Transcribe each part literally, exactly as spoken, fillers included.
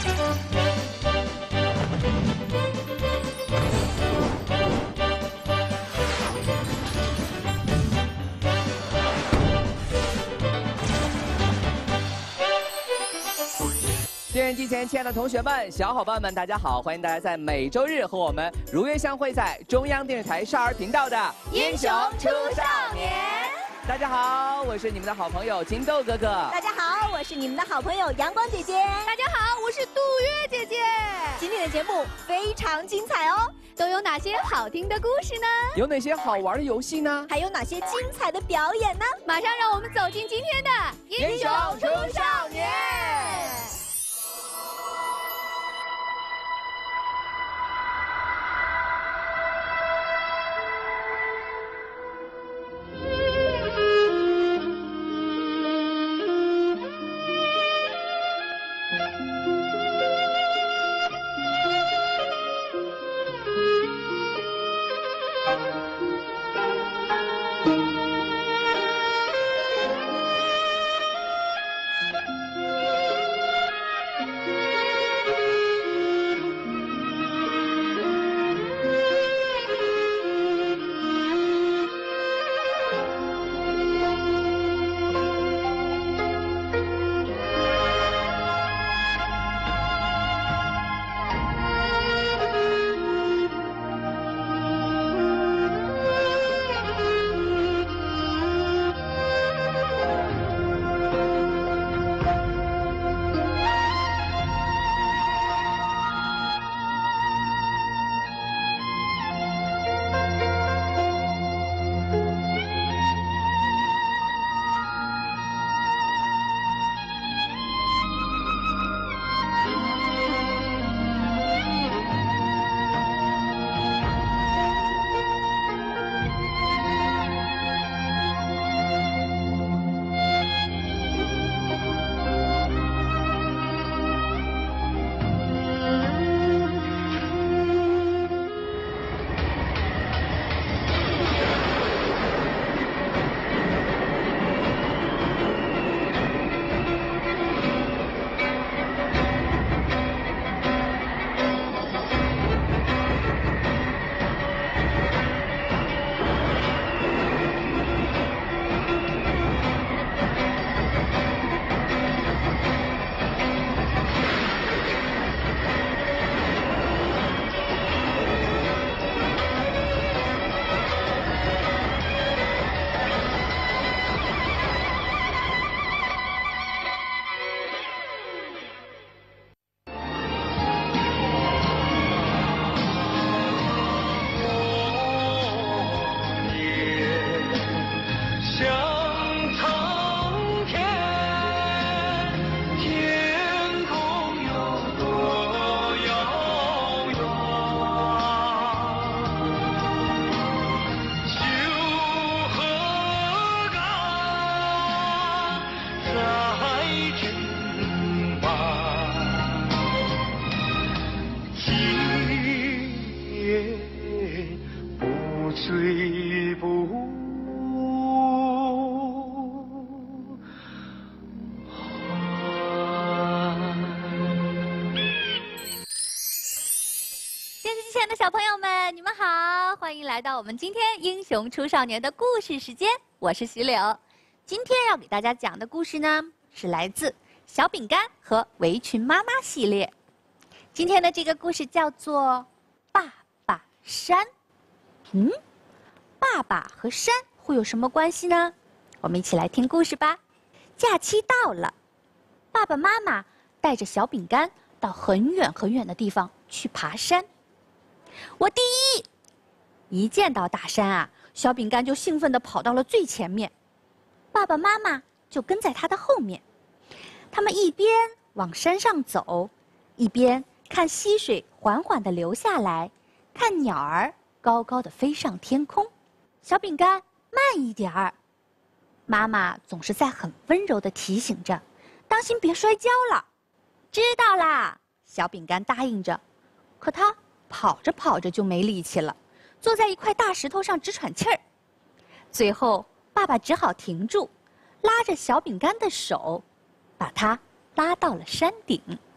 电视机前，亲爱的同学们、小伙伴们，大家好！欢迎大家在每周日和我们如约相会在中央电视台少儿频道的《 英雄出少年》。 大家好，我是你们的好朋友金豆哥哥。 大家好，我是你们的好朋友阳光姐姐。 大家好，我是杜月姐姐。 今天的节目非常精彩哦， 都有哪些好听的故事呢？ 有哪些好玩的游戏呢？ 还有哪些精彩的表演呢？ 马上让我们走进今天的《 英雄出少年》。 小朋友们，你们好，欢迎来到我们今天《英雄出少年》的故事时间，我是徐柳。今天要给大家讲的故事呢，是来自《小饼干和围裙妈妈》系列。今天的这个故事叫做《爸爸山》。嗯，爸爸和山会有什么关系呢？我们一起来听故事吧。假期到了，爸爸妈妈带着小饼干到很远很远的地方去爬山。我第一！一见到大山啊，小饼干就兴奋地跑到了最前面，爸爸妈妈就跟在他的后面。他们一边往山上走，一边看溪水缓缓地流下来，看鸟儿高高地飞上天空。小饼干，慢一点儿！妈妈总是在很温柔地提醒着，当心别摔跤了。知道啦，小饼干答应着。可他跑着跑着就没力气了，坐在一块大石头上直喘气儿。最后，爸爸只好停住，拉着小饼干的手，把他拉到了山顶。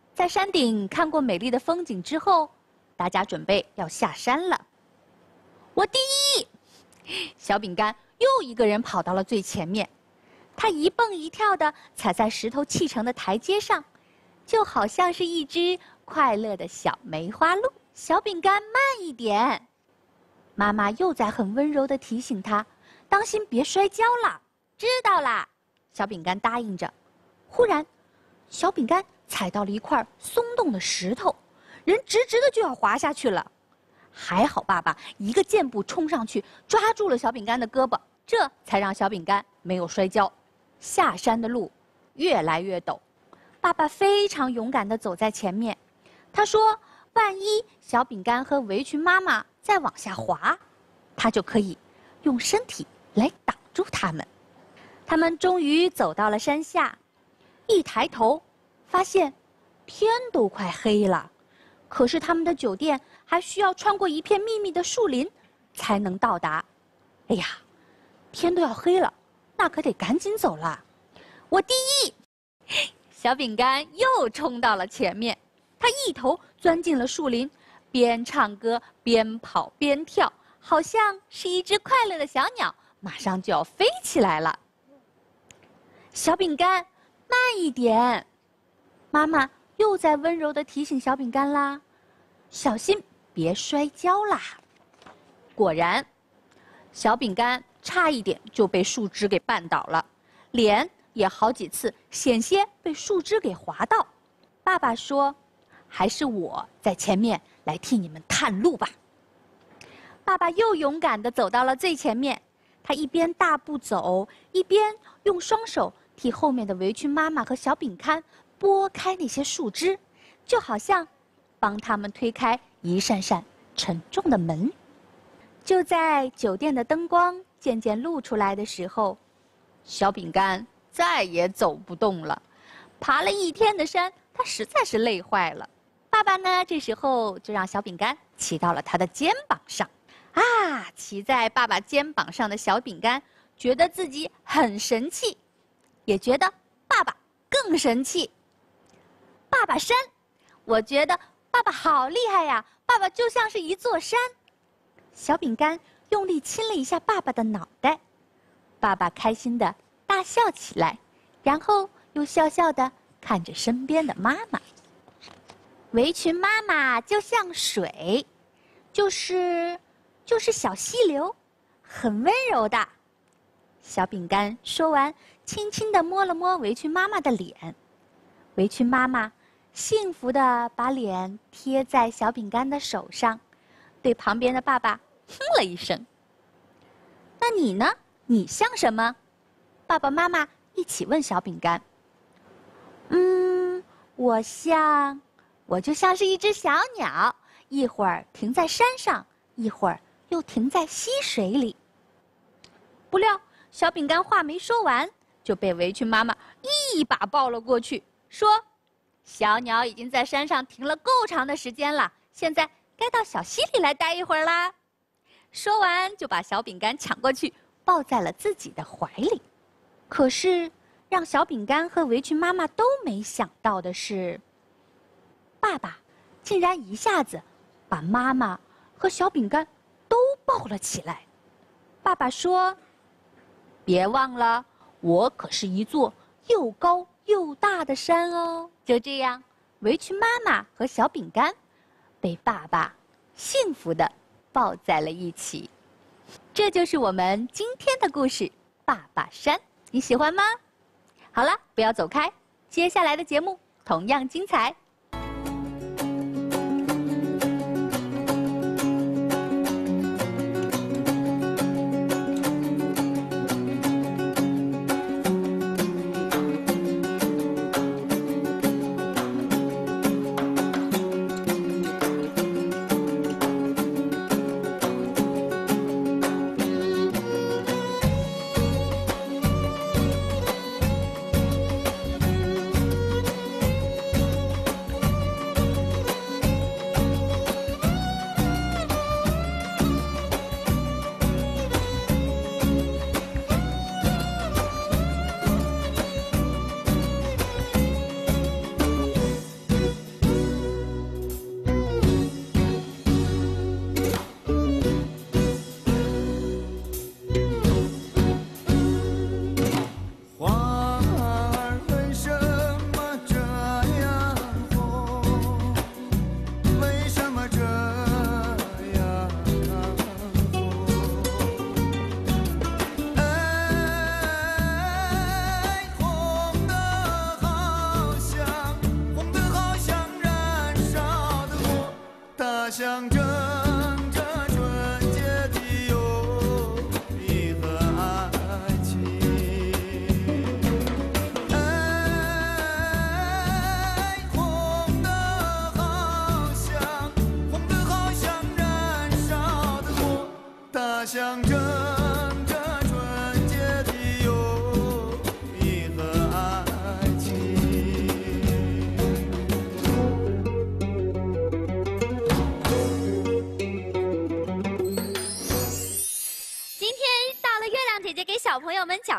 在山顶看过美丽的风景之后，大家准备要下山了。我第一！小饼干又一个人跑到了最前面，他一蹦一跳地踩在石头砌成的台阶上，就好像是一只快乐的小梅花鹿。小饼干慢一点，妈妈又在很温柔地提醒他，当心别摔跤了。知道啦，小饼干答应着。忽然，小饼干踩到了一块松动的石头，人直直的就要滑下去了。还好爸爸一个箭步冲上去，抓住了小饼干的胳膊，这才让小饼干没有摔跤。下山的路越来越陡，爸爸非常勇敢地走在前面。他说，万一小饼干和围裙妈妈再往下滑，他就可以用身体来挡住他们。他们终于走到了山下，一抬头发现天都快黑了，可是他们的酒店还需要穿过一片密密的树林才能到达。哎呀，天都要黑了，那可得赶紧走了。我第一！小饼干又冲到了前面，他一头钻进了树林，边唱歌边跑边跳，好像是一只快乐的小鸟，马上就要飞起来了。小饼干，慢一点！妈妈又在温柔地提醒小饼干啦，小心别摔跤啦。果然，小饼干差一点就被树枝给绊倒了，脸也好几次险些被树枝给划到。爸爸说，还是我在前面来替你们探路吧。爸爸又勇敢地走到了最前面，他一边大步走，一边用双手替后面的围裙妈妈和小饼干拨开那些树枝，就好像帮他们推开一扇扇沉重的门。就在酒店的灯光渐渐露出来的时候，小饼干再也走不动了。爬了一天的山，他实在是累坏了。爸爸呢，这时候就让小饼干骑到了他的肩膀上。啊，骑在爸爸肩膀上的小饼干觉得自己很神气，也觉得爸爸更神气。爸爸山，我觉得爸爸好厉害呀！爸爸就像是一座山。小饼干用力亲了一下爸爸的脑袋，爸爸开心地大笑起来，然后又笑笑地看着身边的妈妈。围裙妈妈就像水，就是就是小溪流，很温柔的。小饼干说完，轻轻地摸了摸围裙妈妈的脸。围裙妈妈幸福地把脸贴在小饼干的手上，对旁边的爸爸哼了一声。那你呢？你像什么？爸爸妈妈一起问小饼干。嗯，我像，我就像是一只小鸟，一会儿停在山上，一会儿又停在溪水里。不料小饼干话没说完，就被围裙妈妈一把抱了过去，说：小鸟已经在山上停了够长的时间了，现在该到小溪里来待一会儿啦。说完就把小饼干抢过去，抱在了自己的怀里。可是让小饼干和围裙妈妈都没想到的是，爸爸竟然一下子把妈妈和小饼干都抱了起来。爸爸说：别忘了，我可是一座又高又大的山哦。就这样，围裙妈妈和小饼干被爸爸幸福地抱在了一起。这就是我们今天的故事《爸爸山》，你喜欢吗？好了，不要走开，接下来的节目同样精彩。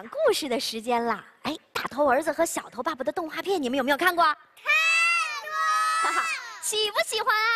讲故事的时间啦！哎，大头儿子和小头爸爸的动画片，你们有没有看过？看过。哈哈，喜不喜欢啊？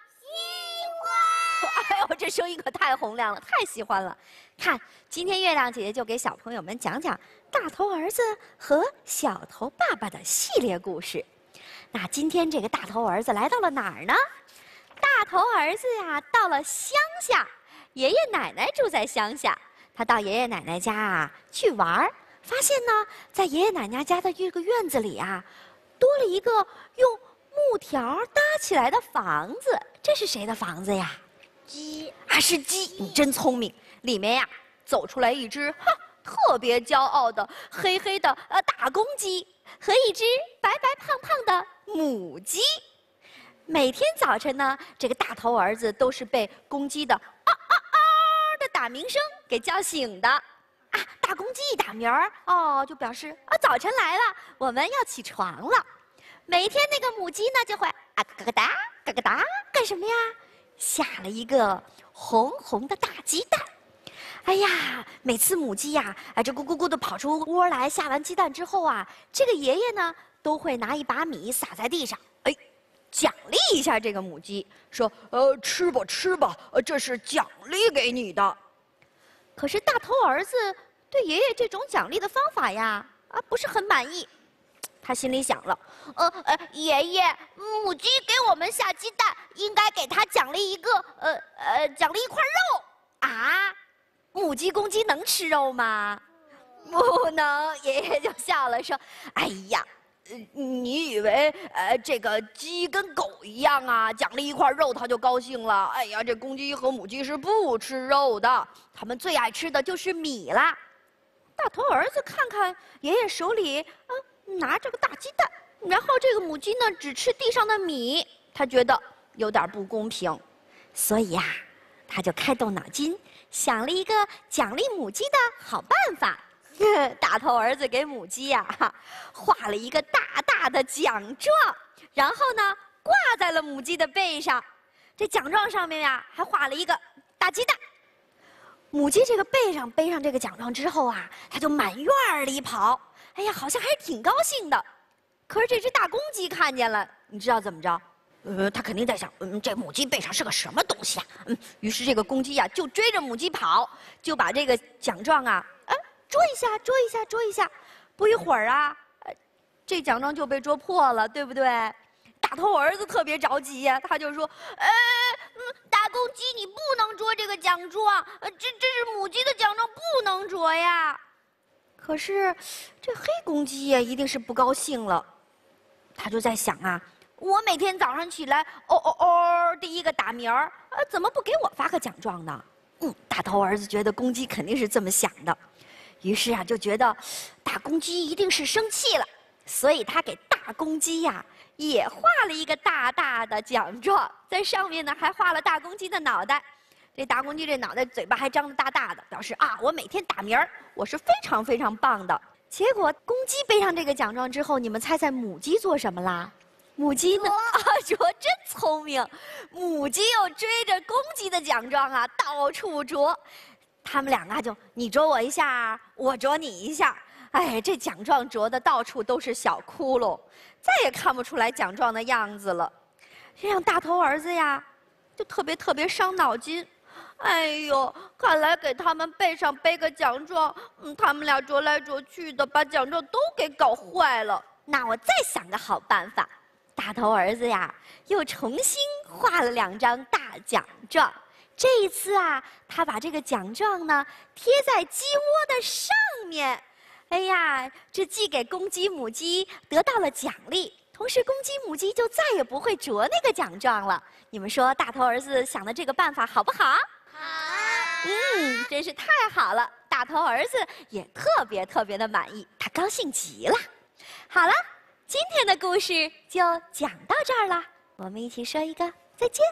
喜欢。哎呦，这声音可太洪亮了，太喜欢了。看，今天月亮姐姐就给小朋友们讲讲大头儿子和小头爸爸的系列故事。那今天这个大头儿子来到了哪儿呢？大头儿子呀，到了乡下，爷爷奶奶住在乡下。他到爷爷奶奶家啊去玩儿，发现呢，在爷爷奶奶家的这个院子里啊，多了一个用木条搭起来的房子。这是谁的房子呀？鸡啊，是鸡！你真聪明。里面呀，走出来一只哈特别骄傲的黑黑的呃大公鸡和一只白白胖胖的母鸡。每天早晨呢，这个大头儿子都是被公鸡的啊啊啊的打鸣声给叫醒的。啊，大公鸡一打鸣儿，哦，就表示啊早晨来了，我们要起床了。每天那个母鸡呢就会啊嘎嘎哒嘎嘎哒，干什么呀？下了一个红红的大鸡蛋。哎呀，每次母鸡呀，哎这咕咕咕的跑出窝来，下完鸡蛋之后啊，这个爷爷呢都会拿一把米撒在地上，哎。奖励一下这个母鸡，说：“呃，吃吧，吃吧，呃，这是奖励给你的。”可是大头儿子对爷爷这种奖励的方法呀，啊，不是很满意。他心里想了：“呃呃，爷爷，母鸡给我们下鸡蛋，应该给它奖励一个，呃呃，奖励一块肉啊！母鸡、公鸡能吃肉吗？不能。”爷爷就笑了，说：“哎呀。”你以为呃这个鸡跟狗一样啊？奖励一块肉它就高兴了？哎呀，这公鸡和母鸡是不吃肉的，它们最爱吃的就是米啦。大头儿子看看爷爷手里啊拿着个大鸡蛋，然后这个母鸡呢只吃地上的米，他觉得有点不公平，所以呀、啊，他就开动脑筋想了一个奖励母鸡的好办法。大头儿子给母鸡呀、啊、画了一个大大的奖状，然后呢挂在了母鸡的背上。这奖状上面呀、啊、还画了一个大鸡蛋。母鸡这个背上背上这个奖状之后啊，它就满院里跑，哎呀，好像还挺高兴的。可是这只大公鸡看见了，你知道怎么着？呃，它肯定在想，嗯，这母鸡背上是个什么东西啊？嗯，于是这个公鸡呀、啊、就追着母鸡跑，就把这个奖状啊，哎。捉一下，捉一下，捉一下，不一会儿啊，这奖状就被捉破了，对不对？大头儿子特别着急呀，他就说：“哎，嗯，大公鸡，你不能捉这个奖状，呃，这这是母鸡的奖状，不能捉呀。”可是，这黑公鸡呀，一定是不高兴了，他就在想啊，我每天早上起来，哦哦哦，第一个打鸣儿，呃，怎么不给我发个奖状呢？嗯，大头儿子觉得公鸡肯定是这么想的。于是啊，就觉得大公鸡一定是生气了，所以他给大公鸡呀、啊、也画了一个大大的奖状，在上面呢还画了大公鸡的脑袋。这大公鸡这脑袋嘴巴还张得大大的，表示啊我每天打鸣儿，我是非常非常棒的。结果公鸡背上这个奖状之后，你们猜猜母鸡做什么啦？母鸡呢？啊，啄真聪明，母鸡又追着公鸡的奖状啊到处啄。他们两个就你啄我一下，我啄你一下，哎，这奖状啄的到处都是小窟窿，再也看不出来奖状的样子了。这让大头儿子呀，就特别特别伤脑筋。哎呦，看来给他们背上背个奖状，嗯，他们俩啄来啄去的，把奖状都给搞坏了。那我再想个好办法。大头儿子呀，又重新画了两张大奖状。这一次啊，他把这个奖状呢贴在鸡窝的上面。哎呀，这既给公鸡、母鸡得到了奖励，同时公鸡、母鸡就再也不会啄那个奖状了。你们说大头儿子想的这个办法好不好？好。嗯，真是太好了，大头儿子也特别特别的满意，他高兴极了。好了，今天的故事就讲到这儿了，我们一起说一个再见。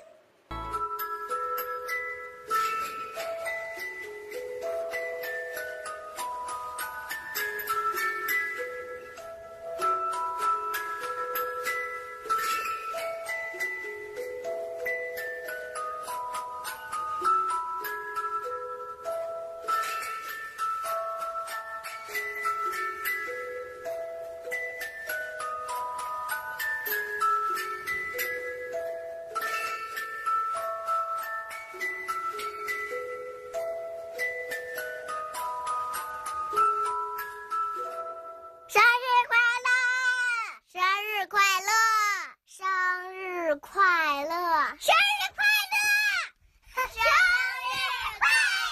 日快乐！生日快乐！生日快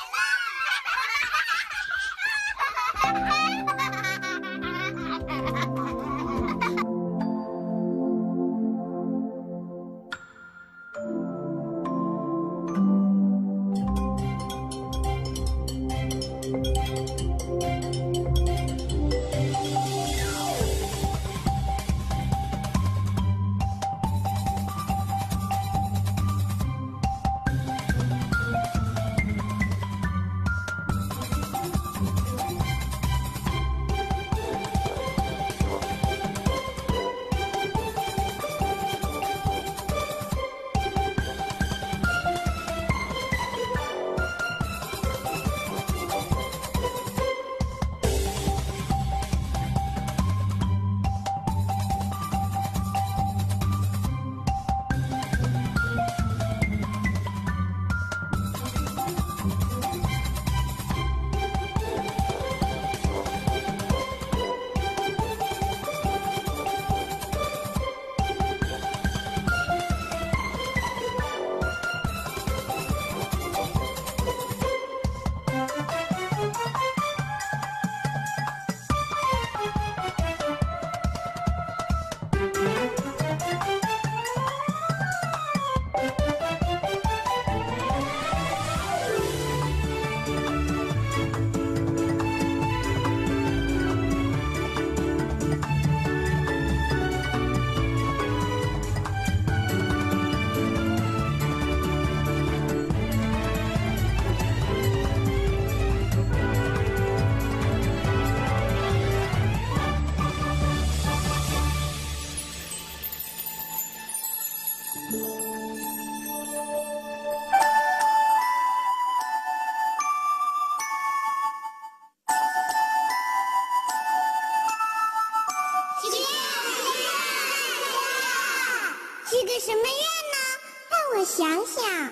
许个什么愿呢？让我想想。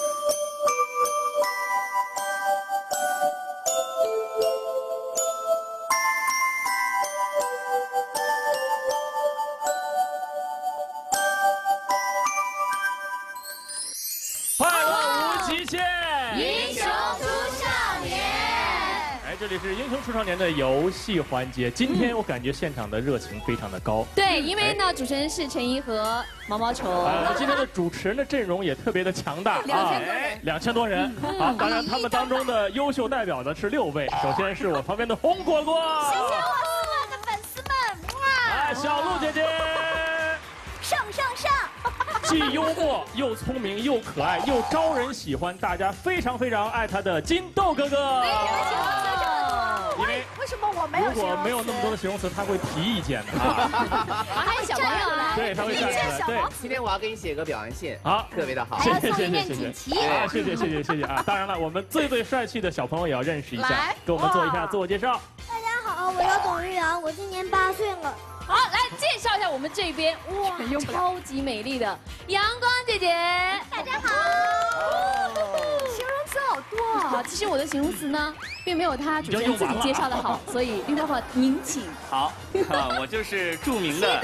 快乐无极限， 英雄出少年。 哎，这里是英雄出少年的游戏环节。今天我感觉现场的热情非常的高。 对，因为呢，主持人是陈怡和毛毛虫。 呃，今天的主持人的阵容也特别的强大啊，两千多人。好，当然他们当中的优秀代表呢是六位。首先是我旁边的红果果， 谢谢我四万的粉丝们，哇！ 哎，小鹿姐姐， 上上上！ 既幽默又聪明又可爱又招人喜欢，大家非常非常爱他的金豆哥哥。因为为什么我没有？ 如果没有那么多的形容词，他会提意见的啊。 还有小朋友呢， 对，他会站出来。对， 今天我要给你写个表扬信， 好， 特别的好。 谢谢谢谢谢谢啊，谢谢谢谢谢谢啊！当然了，我们最最帅气的小朋友也要认识一下，给我们做一下自我介绍。 大家好，我叫董玉阳，我今年八岁了。 好，来介绍一下我们这边，哇，超级美丽的阳光姐姐， 大家好。形容词好多啊！ 好，其实我的形容词呢，并没有她主持人自己介绍的好，所以绿泡泡您请。 好，啊，我就是著名的。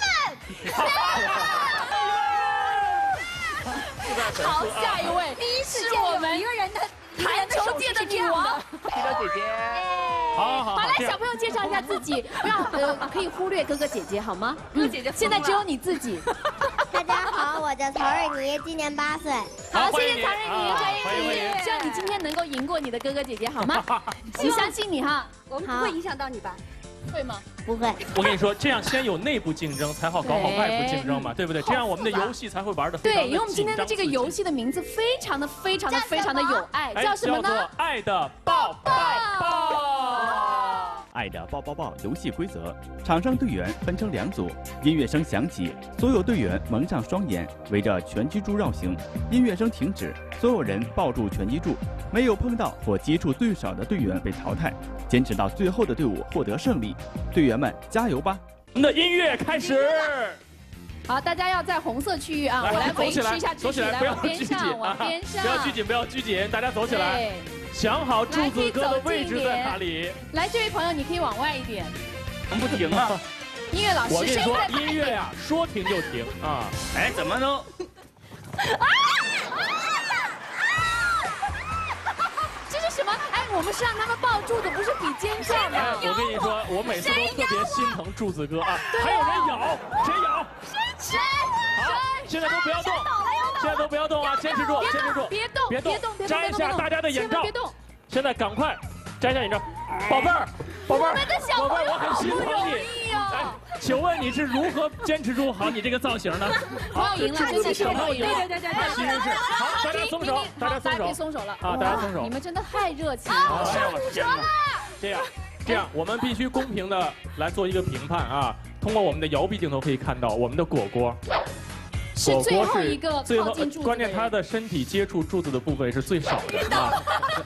好，下一位， 第一次是我们一个人的篮球界的女王， 皮豆姐姐。 好好好，来，小朋友介绍一下自己，不要呃，可以忽略哥哥姐姐好吗？哥哥姐姐，现在只有你自己。 大家好，我叫曹瑞妮，今年八岁。 好，谢谢曹瑞妮， 欢欢迎你。希望你今天能够赢过你的哥哥姐姐，好吗？我相信你哈。 我们不会影响到你吧？ 会吗？ 不会。 我跟你说，这样先有内部竞争，才好搞好外部竞争嘛，对不对？这样我们的游戏才会玩的非常的对，因为我们今天的这个游戏的名字非常的、非常的、非常的有爱，叫什么呢？ 叫做爱的抱抱抱。 爱的抱抱抱游戏规则：场上队员分成两组，音乐声响起，所有队员蒙上双眼，围着拳击柱绕行。音乐声停止，所有人抱住拳击柱，没有碰到或接触最少的队员被淘汰，坚持到最后的队伍获得胜利。队员们加油吧！ 我们的音乐开始。 好，大家要在红色区域啊，我来维持一下秩序，来往边上，往边上， 不要拘谨，不要拘谨，大家走起来。想好柱子哥的位置在哪里？ 来，这位朋友，你可以往外一点。 不停啊！ 音乐老师， 我跟你说，音乐呀，说停就停啊！ 哎，怎么能？ 这是什么？哎，我们是让他们抱柱子，不是比尖叫吗？ 我跟你说，我每次都特别心疼柱子哥啊！还有人咬，谁咬？ 谁？ 好，现在都不要动，现在都不要动啊！坚持住，坚持住， 别动， 别动，摘下大家的眼罩。 别动！ 现在赶快摘下眼罩，宝贝儿，宝贝儿，宝贝儿，我很心疼你。哎，请问你是如何坚持住好你这个造型的？ 好，赢了，真的是小朋友赢了， 对对对对， 其实是好，大家松手，大家松手， 可以松手了啊，大家松手。 你们真的太热情了， 哎呀，我天哪！这样，这样，我们必须公平的来做一个评判啊！通过我们的摇臂镜头可以看到，我们的果果。 是最后一个最后靠近柱子的人， 关键他的身体接触柱子的部分是最少的啊。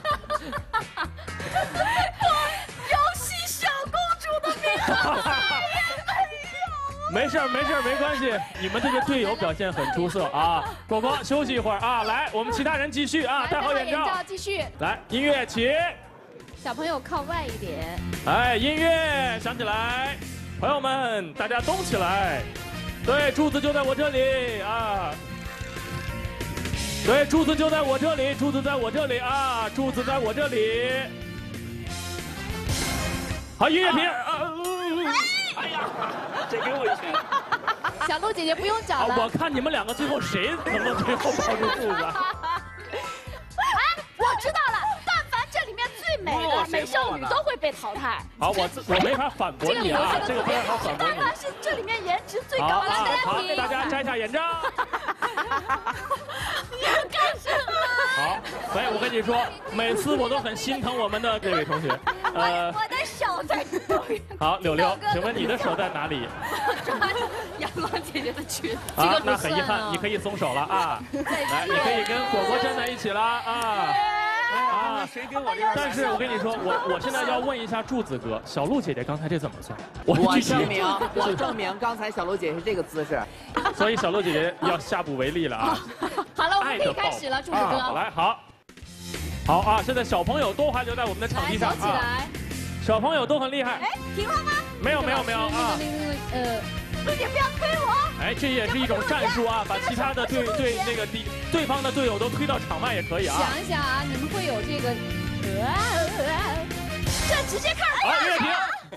游戏小公主的名字。 没事没事没关系，你们这个队友表现很出色啊！果果休息一会儿啊，来，我们其他人继续啊，戴好眼罩， 继续。 来，音乐起。 小朋友靠外一点。 哎，音乐响起来，朋友们，大家动起来。对，柱子就在我这里啊！对，柱子就在我这里，柱子在我这里啊！柱子在我这里。好，音乐停。 哎呀，谁给我一拳？ 小鹿姐姐不用找了。 我看你们两个最后谁能够最后抱住柱子？ 哎，我知道了，但凡这里面最美的美少女都会被淘汰。 好，我我没法反驳你啊，这个没法反驳你。 但凡是这里面颜值最高的， 好，大家摘下眼罩。 你要干什么？ 好，所以我跟你说，每次我都很心疼我们的这位同学。 呃，我的手在抖。 好，柳柳，请问你的手在哪里？ 抓阳光姐姐的裙。 啊，那很遗憾，你可以松手了啊。来，你可以跟果果站在一起了啊。啊， 谁给我这个？ 但是我跟你说，我我现在要问一下柱子哥，小鹿姐姐刚才这怎么算？ 我证明，我证明刚才小鹿姐是这个姿势。 所以小鹿姐姐要下不为例了啊。 好了，我们可以开始了，柱子哥。 来，好，好啊！现在小朋友都还留在我们的场地上啊。小朋友都很厉害。 哎，停了吗？ 没有没有没有啊。 那个呃， 陆姐不要推我。 哎，这也是一种战术啊，把其他的队队那个敌对方的队友都推到场外也可以啊。 想一想啊，你们会有这个， 这直接看。 好，音乐停。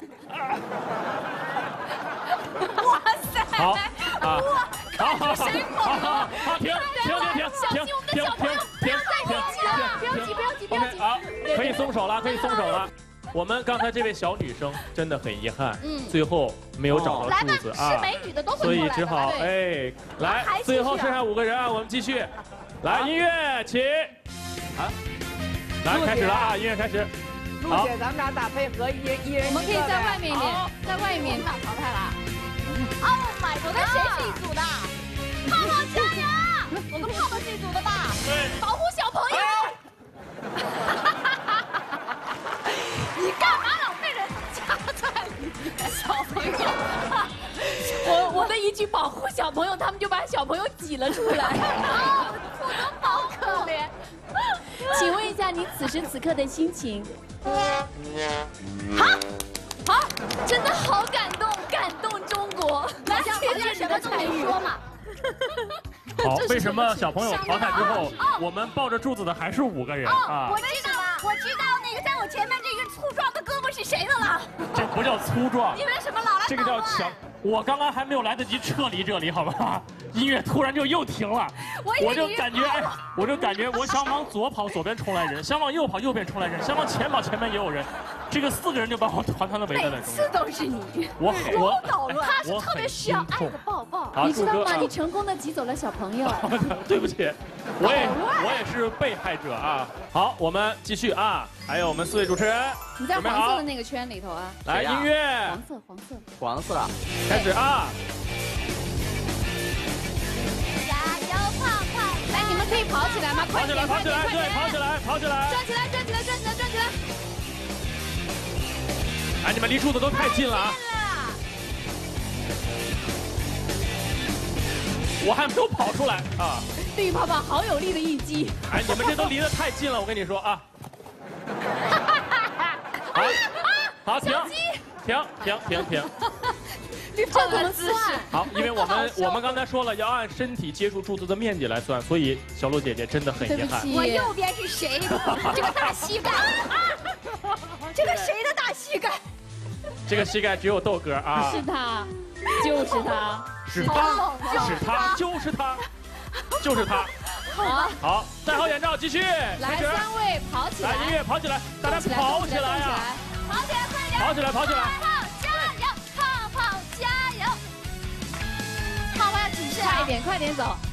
哇塞！ 好啊，好好好，好好好，停停停停停停停停停不要急不要急不要急。 好，可以松手了，可以松手了。我们刚才这位小女生真的很遗憾，嗯，最后没有找到柱子啊， 是美女的都会所以只好哎，来，最后剩下五个人啊，我们继续，来，音乐起，啊，来开始了啊，音乐开始。 陆姐，咱们俩打配合，一一人。 我们可以在外面一点，在外面打淘汰了。Oh my god！ 我跟谁是一组的？泡泡加油！我跟泡泡是一组的吧？ 对， 保护小朋友。你干嘛老被人夹在里面？小朋友， 我我的一句保护小朋友，他们就把小朋友挤了出来。 哦，我的好可怜。 请问一下你此时此刻的心情？ 好， 好，真的好感动，感动中国。 来，好像什么都没说嘛。 好，为什么小朋友淘汰之后，我们抱着柱子的还是五个人啊？ 我知道了，我知道那个在我前面这个粗壮的哥们是谁的了。 这不叫粗壮， 你为什么老来？ 这个叫强。我刚刚还没有来得及撤离这里，好吧？音乐突然就又停了，我就感觉，我就感觉我想往左跑，左边冲来人；想往右跑，右边冲来人；想往前跑，前面也有人。这个四个人就把我团团的围在那中间。 每次都是你， 我我捣乱，他是特别需要爱的抱抱。 你知道吗？你成功的挤走了小朋友。 对不起，我也我也是被害者啊。好，我们继续啊，还有我们四位主持人， 你在黄色的那个圈里头啊。 来，音乐。 黄色，黄色， 黄色。 开始啊！ 加油，泡泡！ 来，你们可以跑起来吗？ 跑起来，跑起来，对，跑起来，跑起来！ 转起来，转起来，转起来，转起来！ 哎，你们离柱子都太近了啊！我还没有跑出来啊！ 绿泡泡好有力的一击！ 哎，你们这都离得太近了，我跟你说啊！好，好，停，停，停，停，停！ 这怎么算？ 好，因为我们我们刚才说了要按身体接触柱子的面积来算，所以小鹿姐姐真的很遗憾。 我右边是谁？这个大膝盖，这个谁的大膝盖？ 这个膝盖只有豆哥啊。 是他，就是他， 是他，是他，就是他，就是他。 好， 好，戴好眼罩，继续。 来，三位跑起来， 来，音乐跑起来，大家跑起来呀！ 跑起来，快点！ 跑起来，跑起来！ 泡泡加油！泡泡加油！泡泡要谨慎， 快一点，快点走。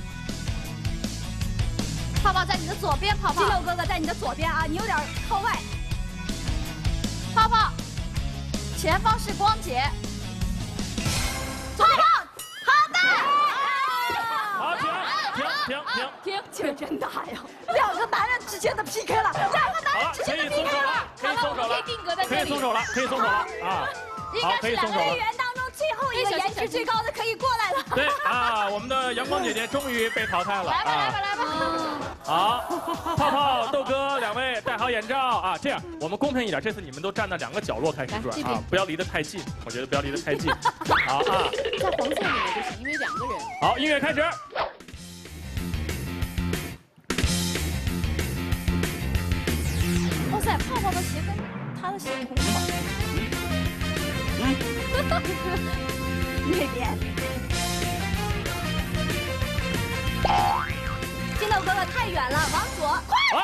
泡泡在你的左边，泡泡。肌肉哥哥在你的左边啊，你有点靠外。泡泡，前方是光姐。泡泡，好的。 好，停，停，停，停， 停，这个真大呀！两个男人之间的 P K 了，两个男人之间的 P K 了。 可以松手了， 可以定格在这里， 可以松手了，可以松手了啊！ 应该是两个队员当中最后一个颜值最高的，可以过来了。 对啊，我们的阳光姐姐终于被淘汰了。 来吧，来吧，来吧。 好，泡泡、豆哥两位戴好眼罩啊！这样我们公平一点，这次你们都站到两个角落开始转啊，不要离得太近。我觉得不要离得太近。好啊， 在黄色里面就行，因为两个人。 好，音乐开始。 哇塞，泡泡的鞋跟他的鞋同款。嗯，那边。金豆哥哥太远了，往左，快！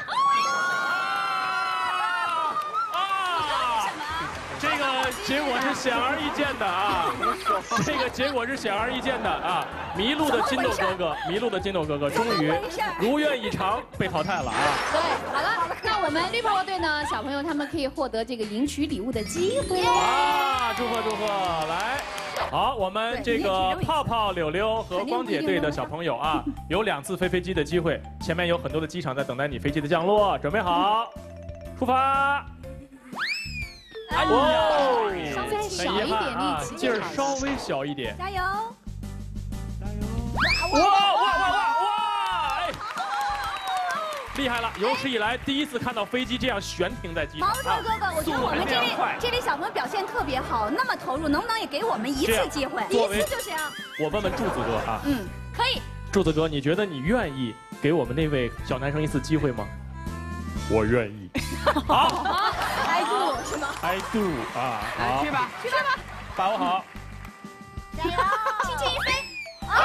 啊！这个结果是显而易见的啊！这个结果是显而易见的啊！迷路的金豆哥哥，迷路的金豆哥哥，终于如愿以偿被淘汰了啊！ 对，好了，那我们绿泡泡队呢，小朋友他们可以获得这个赢取礼物的机会啊！祝贺祝贺！来，好，我们这个泡泡、柳柳和光姐队的小朋友啊，有两次飞飞机的机会，前面有很多的机场在等待你飞机的降落，准备好，出发！哎呀， 稍微小一点力气， 劲儿稍微小一点， 加油！ 加油！哇哇哇哇哇！哎，厉害了！有史以来第一次看到飞机这样悬停在机场。 毛头哥哥，我觉得我们这位这位小朋友表现特别好，那么投入，能不能也给我们一次机会？一次就行。 我问问柱子哥啊， 嗯，可以。 柱子哥，你觉得你愿意给我们那位小男生一次机会吗？我愿意。好。 I do 是吗 ？I do 啊， 来去吧， 去吧， 把握好。 加油，轻轻一飞。啊！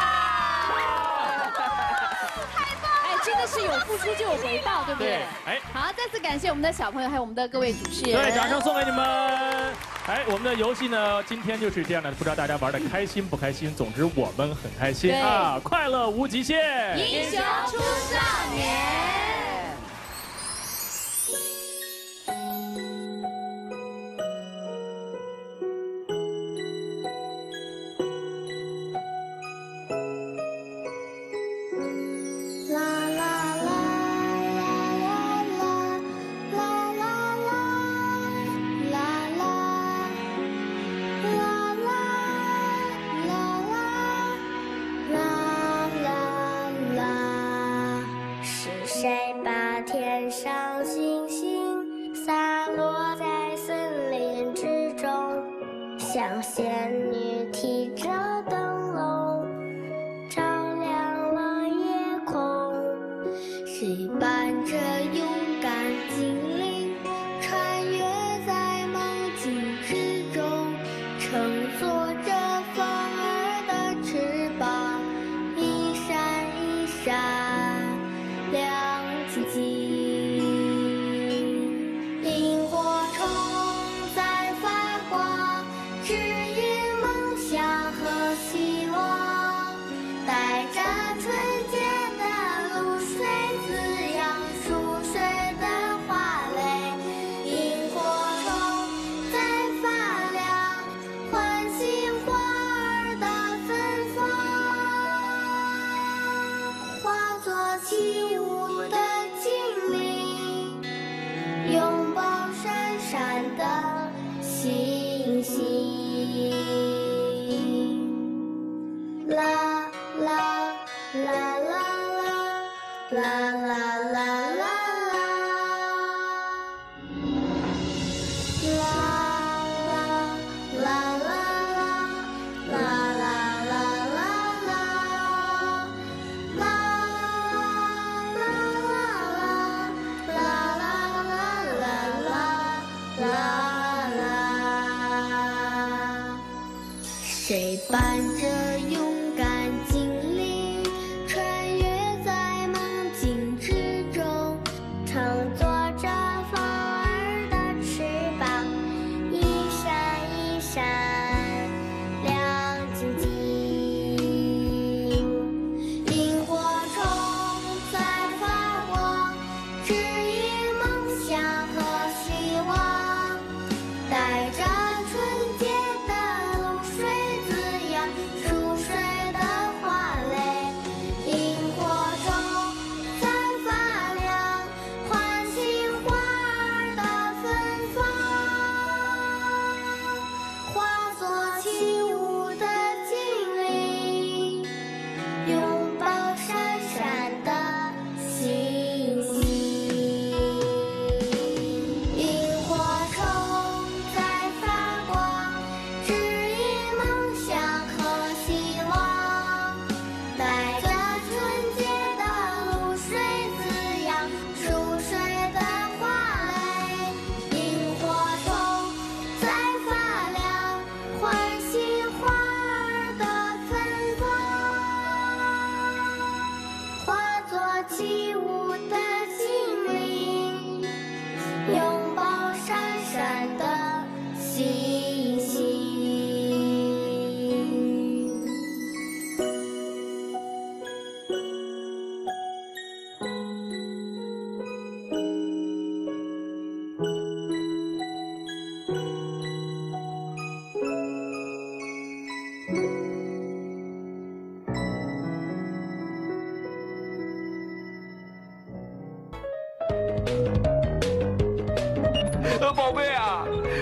太棒了！ 哎，真的是有付出就有回报，对不对？ 哎， 好，再次感谢我们的小朋友，还有我们的各位主持人。 对，掌声送给你们。哎，我们的游戏呢，今天就是这样的，不知道大家玩的开心不开心？总之我们很开心啊，快乐无极限， 英雄出少年。 谁把天上星星洒落在森林之中，像仙女提着灯笼，照亮了夜空。谁伴着勇敢精灵，穿越在梦境之中，乘坐着风儿的翅膀，一闪一闪亮晶晶，萤火虫在发光，指引梦想和希望，带着纯洁的露水滋养熟睡的花蕾，萤火虫在发亮，唤醒花儿的芬芳，化作起舞的精灵，拥抱闪闪的星星。啦啦啦啦啦啦啦啦啦啦。啦啦啦啦啦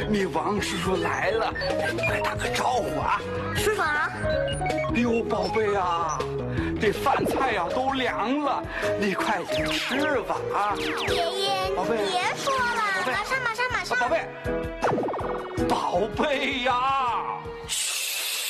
你王叔叔来了，你快打个招呼啊！ 叔叔。 哎呦，宝贝啊，这饭菜呀都凉了，你快点吃吧啊！ 爷爷， 宝贝， 别说了，马上马上马上！ 宝贝，宝贝呀！嘘。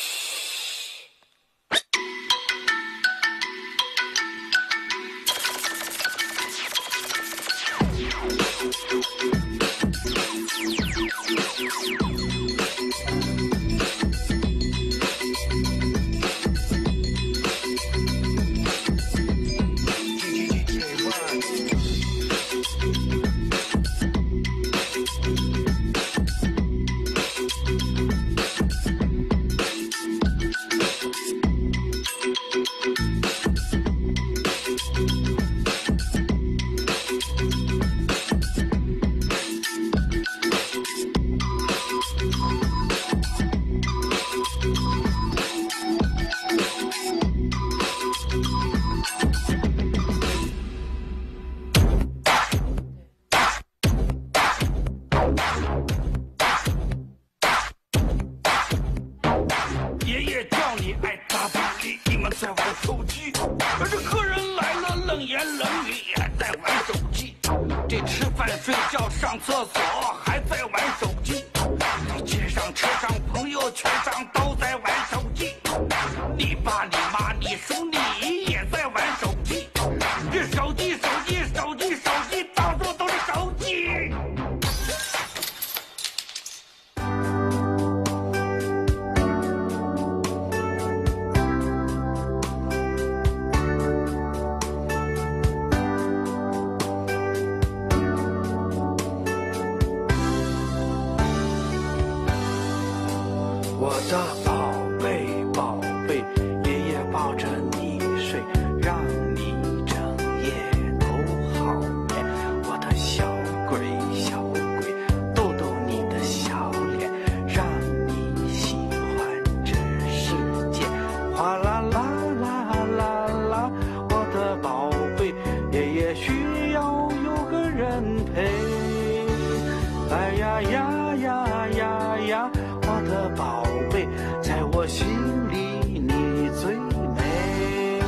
我的宝贝宝贝，爷爷抱着你睡，让你整夜都好眠。我的小鬼小鬼，逗逗你的笑脸，让你喜欢这世界。哗啦啦啦啦啦，我的宝贝，爷爷需要有个人陪。哎呀呀呀呀呀，我的宝贝，在我心里你最美。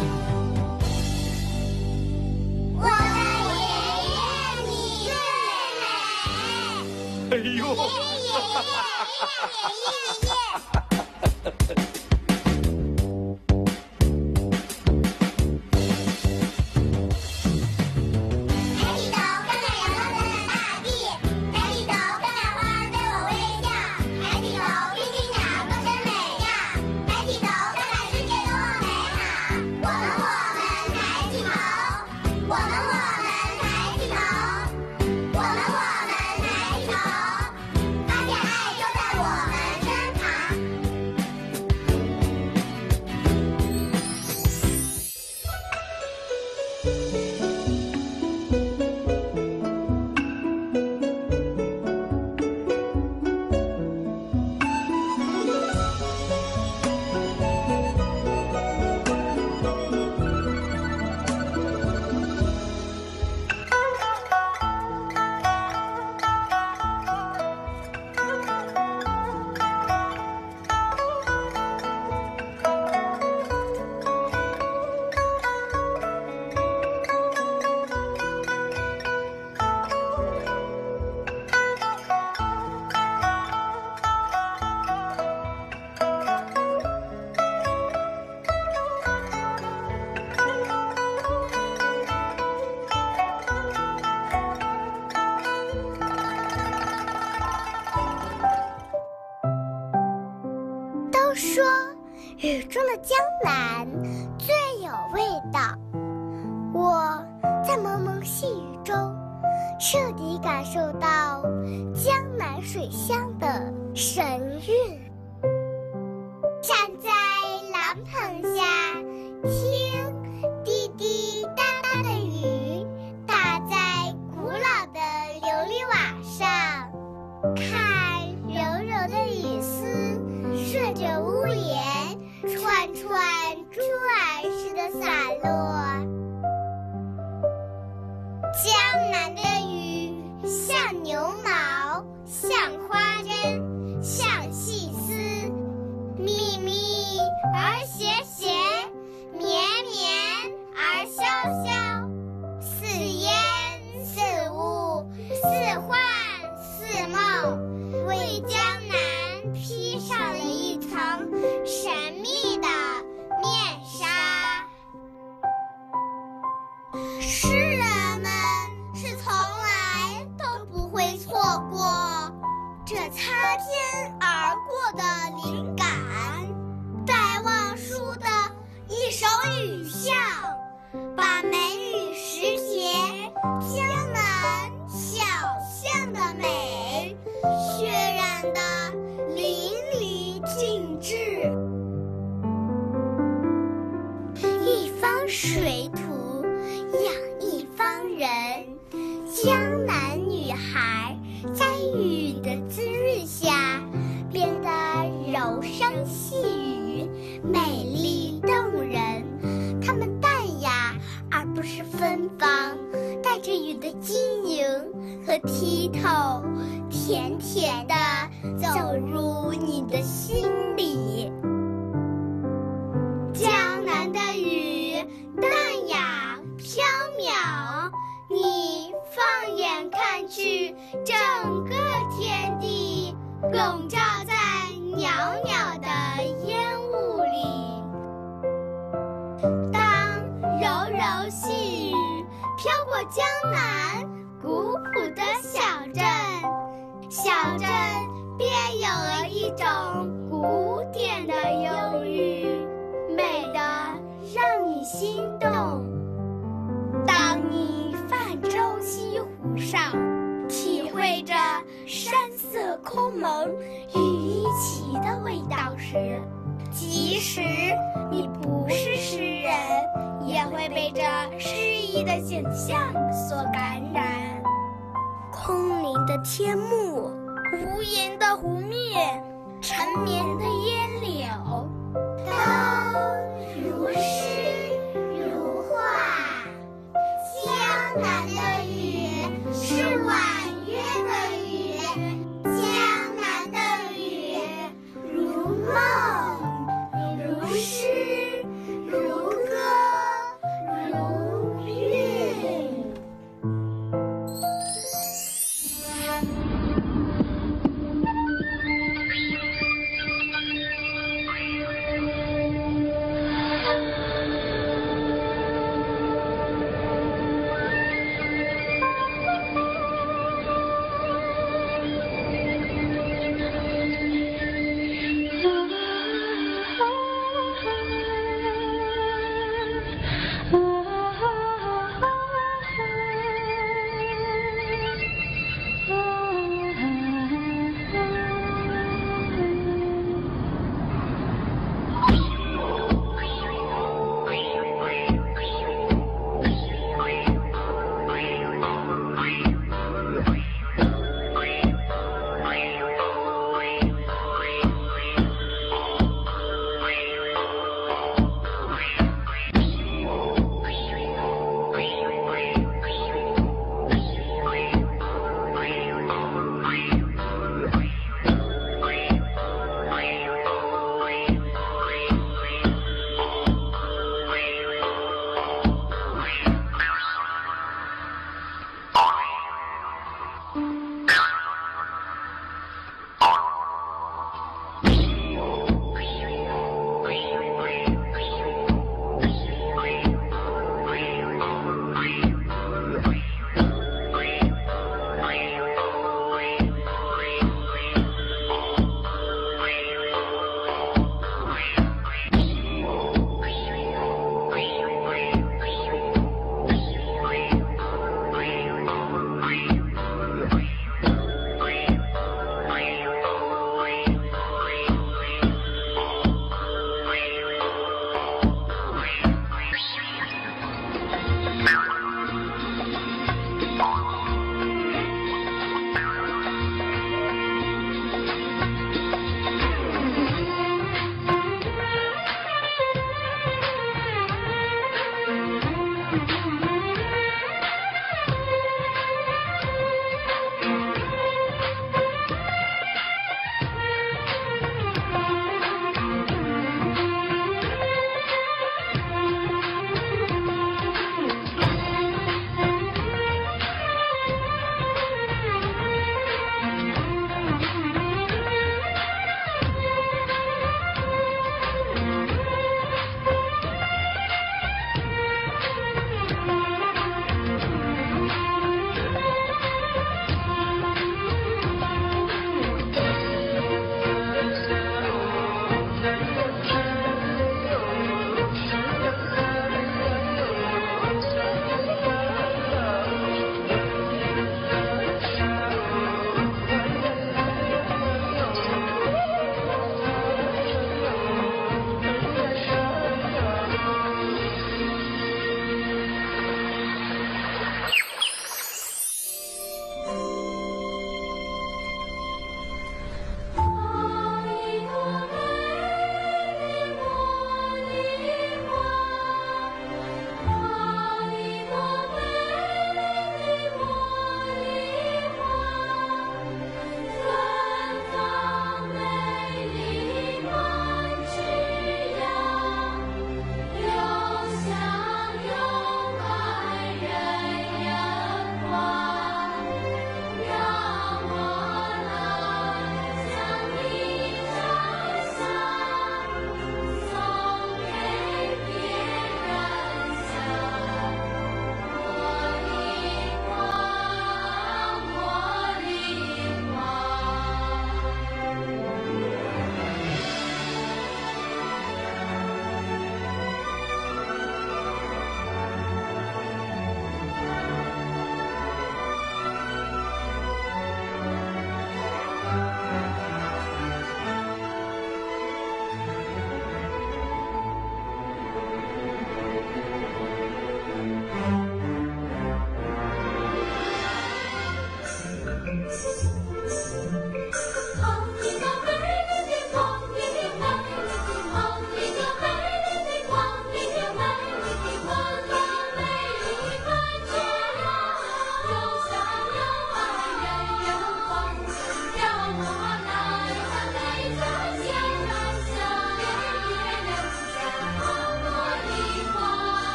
我的爷爷你最美。 哎呦！ 说雨中的江南最有味道。我在蒙蒙细雨中彻底感受到江南水乡的神韵。站在蓝棚下，听滴滴答答的雨打在古老的琉璃瓦上，看柔柔的雨丝顺着屋檐串串珠儿似的洒落。江南的雨像牛毛，像花一首雨巷，把梅雨时节江南小巷的美渲染得淋漓尽致。一方水土养一方人，江南女孩在雨的滋润下变得柔声细语，美丽动人。她们淡雅而不是芬芳，带着雨的晶莹和剔透，甜甜地走入你的心里。江南的雨淡雅飘渺，你放眼看去，整个天地笼罩在袅袅的烟雾里。当柔柔细雨飘过江南古朴的小镇，小镇便有了一种古典的忧郁，美得让你心动。当你泛舟西湖上，体会着山色空蒙雨一齐的味道时，即使你不是诗人，也会被这诗意的景象所感染。空灵的天幕，无垠的湖面，缠绵的烟柳，都如诗如画。江南的雨是婉约的雨，江南的雨如梦，如诗，如歌，如韵。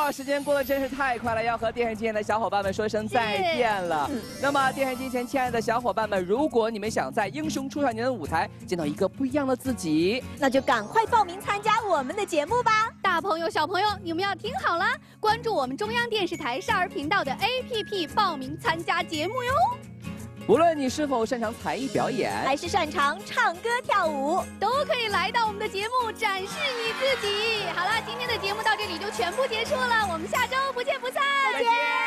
哇，时间过得真是太快了，要和电视机前的小伙伴们说声再见了。那么，电视机前亲爱的小伙伴们，如果你们想在英雄出少年的舞台见到一个不一样的自己， 那就赶快报名参加我们的节目吧！ 大朋友、小朋友，你们要听好了，关注我们中央电视台少儿频道的 A P P， 报名参加节目哟。 无论你是否擅长才艺表演， 还是擅长唱歌跳舞， 都可以来到我们的节目展示你自己。好了，今天的节目到这里就全部结束了，我们下周不见不散。 再见。